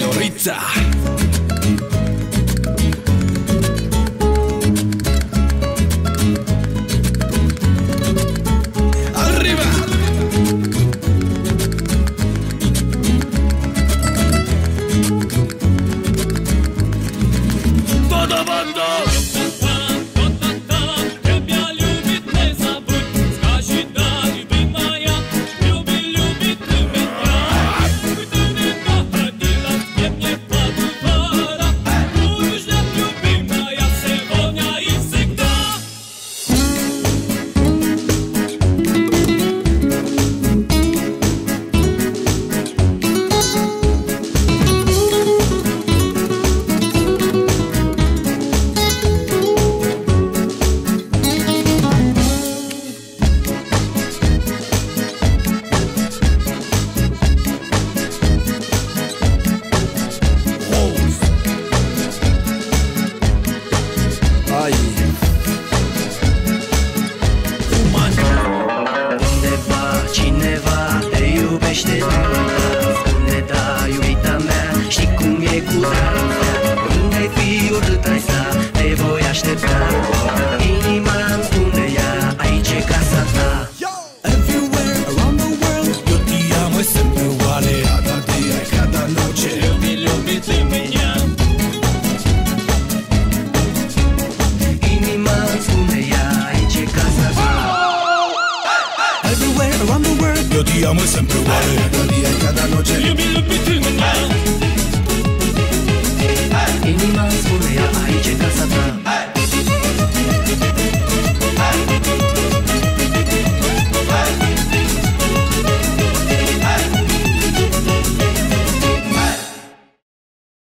señorita. Arriba. Todo mundo. Cineva te iubește, spune da, iubita mea, știi cum e cu dragostea. Unde-ai fi, oricât ai sta, te voi aștepta. Inima-mi spune ea, aici e casa ta. Everywhere around the world, yo te amo siempre igual. Cada día y cada noche, люби ты меня. Inima-mi spune ea, aici e casa ta. Everywhere around the world, yo te amo siempre igual. Cada día y cada noche, люби ты меня. Inima-mi spune ea, aici e casa ta.